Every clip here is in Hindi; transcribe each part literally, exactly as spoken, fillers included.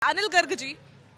अनिल गर्ग जी,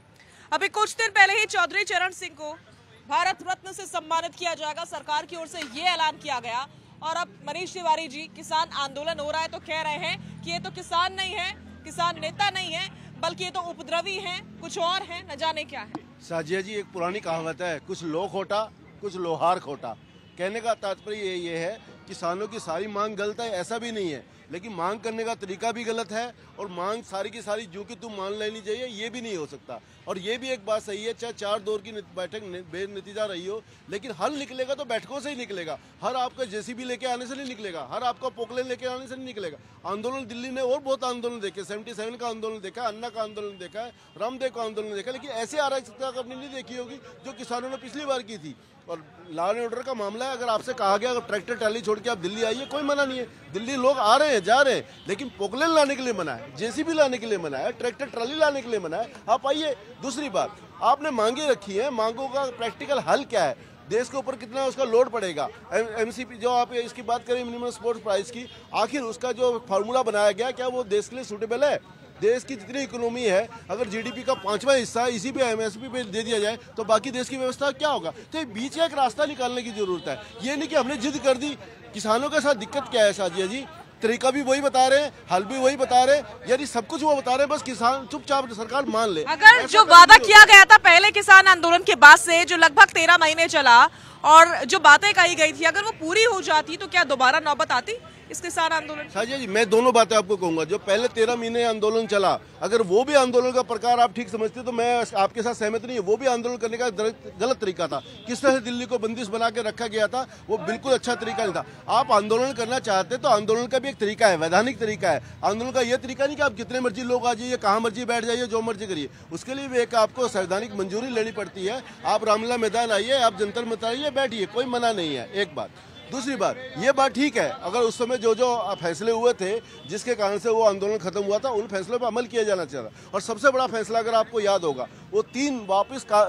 अभी कुछ दिन पहले ही चौधरी चरण सिंह को भारत रत्न से सम्मानित किया जाएगा, सरकार की ओर से ये ऐलान किया गया। और अब मनीष तिवारी जी, किसान आंदोलन हो रहा है तो कह रहे हैं कि ये तो किसान नहीं है, किसान नेता नहीं है, बल्कि ये तो उपद्रवी हैं, कुछ और हैं, न जाने क्या है। साजिया जी, एक पुरानी कहावत है, कुछ लो खोटा कुछ लोहार खोटा। कहने का तात्पर्य ये ये है, किसानों की सारी मांग गलत है ऐसा भी नहीं है, लेकिन मांग करने का तरीका भी गलत है और मांग सारी की सारी जो कि तुम मान लेनी चाहिए ये भी नहीं हो सकता। और ये भी एक बात सही है, चाहे चार दौर की बैठक बेनतीजा रही हो, लेकिन हल निकलेगा तो बैठकों से ही निकलेगा। हर आपका जेसीबी लेके आने से नहीं निकलेगा, हर आपका पोकलेन लेके आने से नहीं निकलेगा। आंदोलन दिल्ली ने और बहुत आंदोलन देखे, सेवेंटी सेवन का आंदोलन देखा, अन्ना का आंदोलन देखा है, रामदेव का आंदोलन देखा, लेकिन ऐसे अराजकता आपने नहीं देखी होगी जो किसानों ने पिछली बार की थी। और लॉ एंड ऑर्डर का मामला है, अगर आपसे कहा गया अगर ट्रैक्टर ट्राली छोड़ के आप दिल्ली आइए, कोई मना नहीं है, दिल्ली लोग आ रहे हैं जा रहे हैं, लेकिन पोकलेन लाने के लिए मना है, जेसीबी लाने के लिए मना है, ट्रैक्टर ट्राली लाने के लिए मना है। आप आइए। दूसरी बात, आपने मांगे रखी है, मांगों का प्रैक्टिकल हल क्या है, देश के ऊपर कितना उसका लोड पड़ेगा। एमसीपी जो आप इसकी बात करें मिनिमम सपोर्ट प्राइस की, आखिर उसका जो फार्मूला बनाया गया क्या वो देश के लिए सूटेबल है? देश की जितनी इकोनॉमी है, अगर जीडीपी का पांचवा हिस्सा इसी पे एमएसपी पे दे दिया जाए तो बाकी देश की व्यवस्था क्या होगा? तो बीच का एक रास्ता निकालने की जरूरत है। ये नहीं कि हमने जिद कर दी। किसानों के साथ दिक्कत क्या है साजिया जी? तरीका भी वही बता रहे हैं, हल भी वही बता रहे हैं, यानी सब कुछ वो बता रहे हैं, बस किसान चुपचाप सरकार मान ले। अगर जो वादा किया गया था पहले किसान आंदोलन के बाद से, जो लगभग तेरह महीने चला और जो बातें कही गई थी, अगर वो पूरी हो जाती तो क्या दोबारा नौबत आती इस किसान आंदोलन? साजिया जी, मैं दोनों बातें आपको कहूंगा। जो पहले तेरह महीने आंदोलन चला, अगर वो भी आंदोलन का प्रकार आप ठीक समझते तो मैं आपके साथ सहमत नहीं है। वो भी आंदोलन करने का गलत तरीका था। किस तरह से दिल्ली को बंदिश बना के रखा गया था, वो बिल्कुल अच्छा तरीका नहीं था। आप आंदोलन करना चाहते तो आंदोलन का भी एक तरीका है, वैधानिक तरीका है। आंदोलन का यह तरीका नहीं कि आप कितने मर्जी लोग आ जाइए, कहाँ मर्जी बैठ जाइए, जो मर्जी करिए। उसके लिए भी एक आपको संवैधानिक मंजूरी लेनी पड़ती है। आप रामलीला मैदान आइए, आप जंतर मंतर आइए, बैठिए, कोई मना नहीं है। एक बात। दूसरी बात, ये बात ठीक है, अगर उस समय जो जो फैसले हुए थे जिसके कारण से वो आंदोलन खत्म हुआ था, उन फैसलों पर अमल किया जाना चाहिए। और सबसे बड़ा फैसला अगर आपको याद होगा, वो तीन वापस का,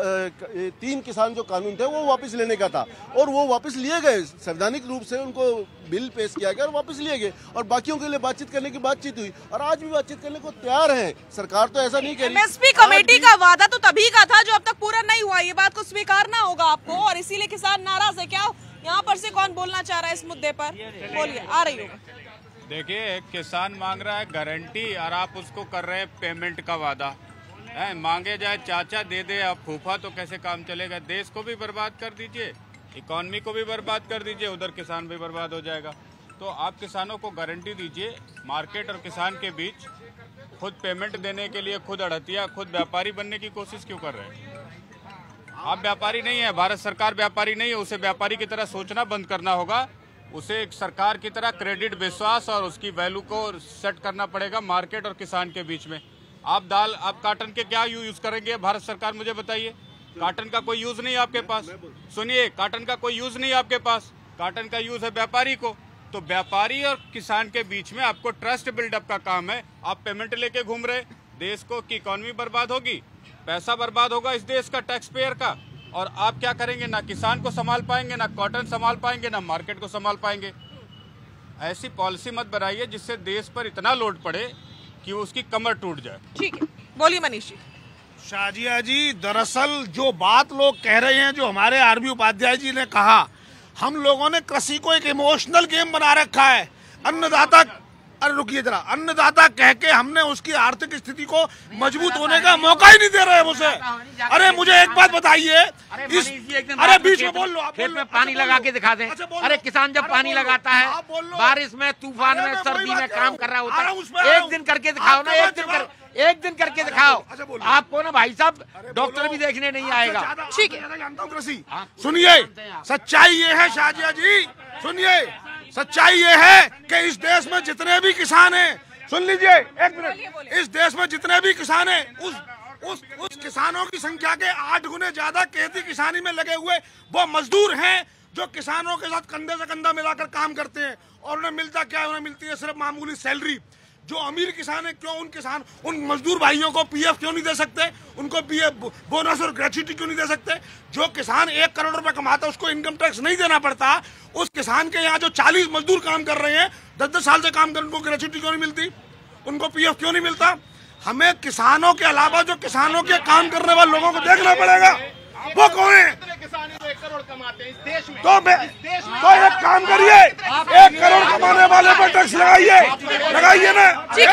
तीन किसान जो कानून थे वो वापस लेने का था, और वो वापस लिए गए। संवैधानिक रूप से उनको बिल पेश किया गया और वापस लिए गए, और बाकियों के लिए बातचीत करने की बातचीत हुई, और आज भी बातचीत करने को तैयार है सरकार। तो ऐसा नहीं कह रही। एमएसपी कमेटी का वादा तो तभी का था जो अब तक पूरा नहीं हुआ। ये बात को स्वीकारना होगा आपको, और इसीलिए किसान नाराज है। क्या यहाँ पर से कौन बोलना चाह रहा है इस मुद्दे पर? बोलिए, आ रही हो। देखिए, किसान मांग रहा है गारंटी और आप उसको कर रहे हैं पेमेंट का वादा है। मांगे जाए चाचा दे दे अब फूफा, तो कैसे काम चलेगा? देश को भी बर्बाद कर दीजिए, इकोनॉमी को भी बर्बाद कर दीजिए, उधर किसान भी बर्बाद हो जाएगा। तो आप किसानों को गारंटी दीजिए। मार्केट और किसान के बीच खुद पेमेंट देने के लिए खुद अड़तिया, खुद व्यापारी बनने की कोशिश क्यों कर रहे हैं? आप व्यापारी नहीं है, भारत सरकार व्यापारी नहीं है। उसे व्यापारी की तरह सोचना बंद करना होगा। उसे एक सरकार की तरह क्रेडिट, विश्वास और उसकी वैल्यू को सेट करना पड़ेगा मार्केट और किसान के बीच में। आप दाल, आप काटन के क्या यूज करेंगे भारत सरकार, मुझे बताइए। काटन का कोई यूज नहीं है आपके पास। सुनिए, काटन का कोई यूज नहीं है आपके पास, काटन का यूज है व्यापारी को। तो व्यापारी और किसान के बीच में आपको ट्रस्ट बिल्डअप का काम है। आप पेमेंट लेके घूम रहे, देश को की इकोनॉमी बर्बाद होगी, पैसा बर्बाद होगा इस देश का, टैक्स पेयर का। और आप क्या करेंगे? ना किसान को संभाल पाएंगे, ना कॉटन संभाल पाएंगे, ना मार्केट को संभाल पाएंगे। ऐसी पॉलिसी मत बनाइए जिससे देश पर इतना लोड पड़े कि उसकी कमर टूट जाए। ठीक है, बोलिए मनीष जी। शाजिया जी, दरअसल जो बात लोग कह रहे हैं, जो हमारे आरबी उपाध्याय जी ने कहा, हम लोगों ने कृषि को एक इमोशनल गेम बना रखा है। अन्नदाता, अरे रुकिए जरा, अन्नदाता कह के हमने उसकी आर्थिक स्थिति को मजबूत होने का मौका ही नहीं दे रहे हैं उसे। अरे मुझे एक बात बताइए, इस अरे बीच में बोल लो, आप खेत में पानी लगा के दिखा दें। अरे किसान जब पानी लगाता है, बारिश में, तूफान में, सर्दी में काम कर रहा होता है, एक दिन करके दिखाओ ना, एक दिन कर एक दिन करके दिखाओ। आपको ना भाई साहब डॉक्टर भी देखने नहीं आएगा। ठीक है, जानता हूँ कृषि। सुनिए, सच्चाई ये है शाजिया जी, सुनिए, सच्चाई ये है कि इस देश में जितने भी किसान हैं, सुन लीजिए एक मिनट, इस देश में जितने भी किसान हैं, उस उस उस किसानों की संख्या के आठ गुने ज्यादा खेती किसानी में लगे हुए वो मजदूर हैं जो किसानों के साथ कंधे से कंधा मिलाकर काम करते हैं। और उन्हें मिलता क्या है? उन्हें मिलती है सिर्फ मामूली सैलरी। जो अमीर किसान है, क्यों उन किसान उन मजदूर भाइयों को पीएफ क्यों नहीं दे सकते? उनको पीएफ बोनस और ग्रेच्युटी क्यों नहीं दे सकते? जो किसान एक करोड़ रुपए कमाता है उसको इनकम टैक्स नहीं देना पड़ता। उस किसान के यहाँ जो चालीस मजदूर काम कर रहे हैं, दस दस साल से काम कर, उनको ग्रेच्युटी क्यों नहीं मिलती? उनको पीएफ क्यों नहीं मिलता? हमें किसानों के अलावा जो किसानों के काम करने वाले लोगों को देखना पड़ेगा, वो कौन है। तो तो एक काम करिए, एक करोड़ कमाने वाले पर टैक्स लगाइए, लगाइए ना।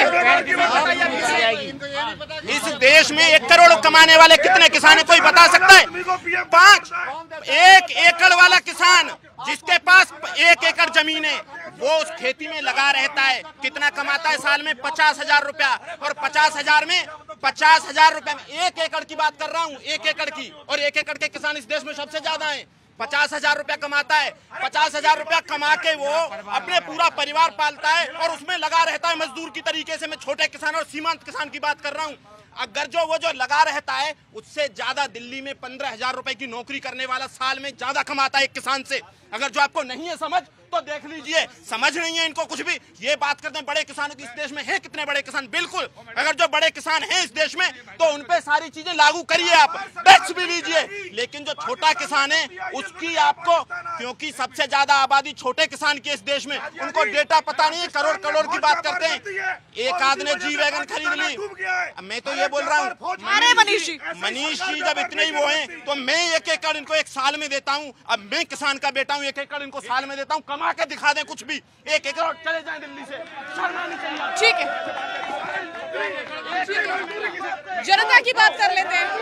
इस देश में एक करोड़ कमाने वाले कितने किसान है, कोई बता सकता है? पांच। एक एकड़ वाला किसान जिसके पास एक एकड़ जमीन है, वो उस खेती में लगा रहता है, कितना कमाता है साल में? पचास हजार रुपया। और पचास हजार में पचास हजार रुपए में एक एकड़ की बात कर रहा हूँ, एक एकड़ की। और एक एकड़ के किसान इस देश में सबसे ज्यादा हैं। पचास हजार रुपया कमाता है, पचास हजार रुपया कमा के वो अपने पूरा परिवार पालता है और उसमें लगा रहता है मजदूर की तरीके से। मैं छोटे किसान और सीमांत किसान की बात कर रहा हूँ। अगर जो वो जो लगा रहता है, उससे ज्यादा दिल्ली में पंद्रह हजार रुपए की नौकरी करने वाला साल में ज्यादा कमाता है एक किसान से। अगर जो आपको नहीं है समझ तो देख लीजिए, समझ नहीं है इनको कुछ भी। ये बात करते हैं बड़े किसानों की, इस देश में है कितने बड़े किसान? बिल्कुल, अगर जो बड़े किसान हैं इस देश में तो उनपे सारी चीजें लागू करिए, आप टैक्स भी लीजिए। लेकिन जो छोटा किसान है उसकी आपको, क्योंकि सबसे ज्यादा आबादी छोटे किसान की इस देश में, उनको डेटा पता नहीं है। करोड़ करोड़ की बात करते हैं, एक आदमी ने जी वैगन खरीद ली। मैं तो ये बोल रहा हूँ, अरे मनीष जी, मनीष जी जब इतने ही वो हैं तो मैं एक एकड़ इनको एक साल में देता हूँ। अब मैं किसान का बेटा हूँ, एक एकड़ इनको साल में देता हूँ, कमा के दिखा दें कुछ भी, एक एकड़ चले जाएं दिल्ली से, शर्म आनी चाहिए। ठीक है, जनता की बात कर लेते हैं,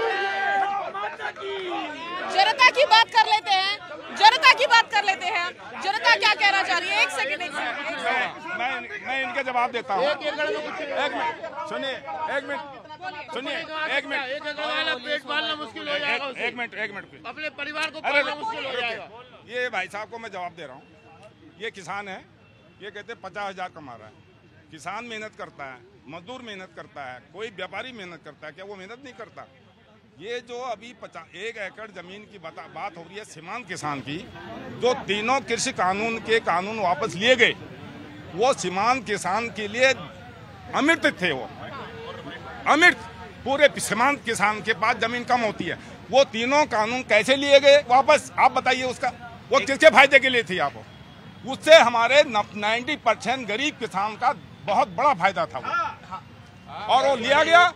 जनता की बात कर लेते हैं, जनता की बात कर लेते हैं। जनता क्या कहना चाह रही है? एक सेकंड, एक सेकंड, मैं मैं इनके जवाब देता हूँ। एक मिनट सुनिए, एक मिनट सुनिए, एक मिनट, पेट पालना मुश्किल हो जाएगा, एक मिनट, एक मिनट, अपने परिवार को पालना मुश्किल हो जाएगा। ये भाई साहब को मैं जवाब दे रहा हूँ। ये किसान है, ये कहते हैं पचास हजार कमा रहा है। किसान मेहनत करता है, मजदूर मेहनत करता है, कोई व्यापारी मेहनत करता है, क्या वो मेहनत नहीं करता? ये जो अभी पचास एक एकड़ जमीन की बता, बात हो रही है सीमांत किसान की, जो तीनों कृषि कानून के कानून वापस लिए गए, वो सीमांत किसान के लिए अमृत थे। वो अमृत, पूरे सीमांत किसान के पास जमीन कम होती है। वो तीनों कानून कैसे लिए गए वापस, आप बताइए। उसका वो किसके फायदे के लिए थी? आप उससे हमारे नब्बे परसेंट गरीब किसान का बहुत बड़ा फायदा था वो, और वो लिया गया।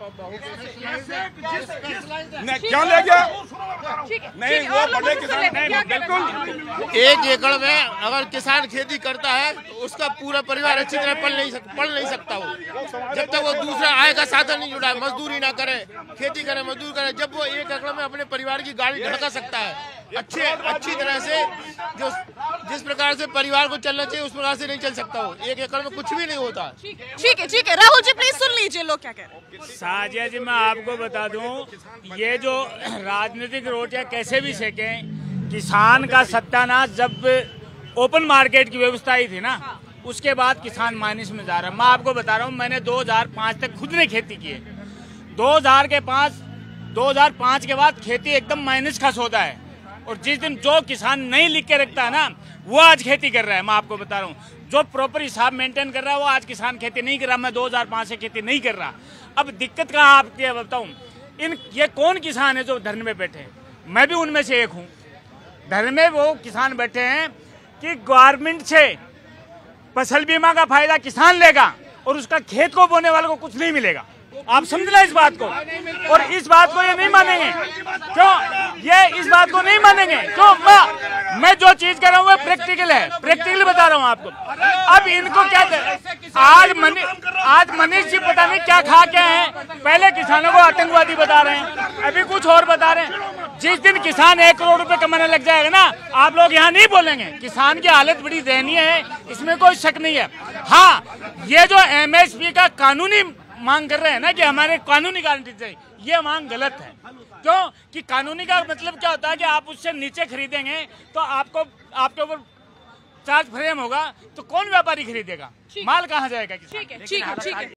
नहीं, क्या ले गया? नहीं, वो बड़े किसान नहीं, बिल्कुल। एक एकड़ में अगर किसान खेती करता है तो उसका पूरा परिवार अच्छी तरह पल नहीं सक, पल नहीं सकता वो, जब तक वो दूसरा आय का साधन नहीं जुड़ा, मजदूरी ना करे, खेती करे, मजदूर करे। जब वो एक एकड़ में अपने परिवार की गाड़ी ढका सकता है अच्छे अच्छी तरह से, जो जिस प्रकार से परिवार को चलना चाहिए उस प्रकार से नहीं चल सकता वो। एक एकड़ में कुछ भी नहीं होता। ठीक है, ठीक है, राहुल जी प्लीज सुन लीजिए लोग क्या कह रहे हैं। साजिया जी, मैं आपको बता दूं, ये जो राजनीतिक रोटियां कैसे भी सेकें, किसान का सत्यानाश जब ओपन मार्केट की व्यवस्था ही थी ना, उसके बाद किसान माइनस में जा रहा है। मैं आपको बता रहा हूँ, मैंने दो हज़ार पाँच तक खुद ने खेती की है। दो हज़ार के पाँच दो हज़ार पाँच के बाद खेती एकदम माइनस का सौदा है। और जिस दिन जो किसान नहीं लिख के रखता है ना, वो आज खेती कर रहा है। मैं आपको बता रहा हूँ, जो प्रॉपर हिसाब मेंटेन कर रहा है वो आज किसान खेती नहीं कर रहा। मैं दो हज़ार पाँच से खेती नहीं कर रहा। अब दिक्कत कहाँ आपकी बताऊँ, इन ये कौन किसान है जो धरने में बैठे हैं? मैं भी उनमें से एक हूँ। धरने में वो किसान बैठे हैं कि गवर्नमेंट से फसल बीमा का फायदा किसान लेगा और उसका खेत को बोने वाले को कुछ नहीं मिलेगा। आप समझना इस बात को, और इस बात को ये नहीं मानेंगे। क्यों ये इस बात को नहीं मानेंगे? क्यों? मैं, मैं जो चीज कर रहा हूँ वो प्रैक्टिकल है, प्रैक्टिकल बता रहा हूँ आपको। अब इनको क्या आज मनी आज मनीष जी पता नहीं क्या खा के हैं। पहले किसानों को आतंकवादी बता रहे हैं, अभी कुछ और बता रहे हैं। जिस दिन किसान एक करोड़ रुपए कमाने लग जाएगा ना, आप लोग यहाँ नहीं बोलेंगे। किसान की हालत बड़ी दयनीय है, इसमें कोई शक नहीं है। हाँ, ये जो एमएसपी का कानूनी मांग कर रहे हैं ना कि हमारे कानूनी गारंटी चाहिए, ये मांग गलत है। क्यों कि कानूनी का मतलब क्या होता है कि आप उससे नीचे खरीदेंगे तो आपको आपके ऊपर चार्ज फ्रेम होगा, तो कौन व्यापारी खरीदेगा? माल कहाँ जाएगा? ठीक है, ठीक है, ठीक है।